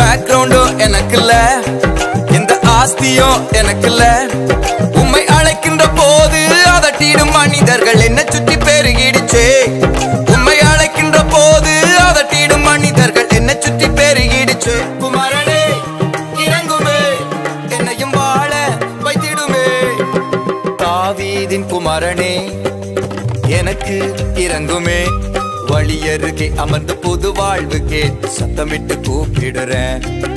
பேக்ரவுண்டும் எனக்கு இல்ல, எந்த ஆஸ்தியும் எனக்கு இல்ல. உம்மை அழைக்கின்ற போது அதட்டிடும் மனிதர்கள் என்ன சுற்றி பெருகிடுச்சே. உம்மை அழைக்கின்ற போது அதட்டிடும் மனிதர்கள் என்ன சுற்றி பெருகிடுச்சு. குமரனே இறங்குமே, என்னையும் வாழ வைத்திடுமே. தாவீதின் குமரனே எனக்கு இறங்குமே. வழியருகே அமர்ந்து புது வாழ்வுக்கே சத்தமிட்டு கூப்பிடுறேன்.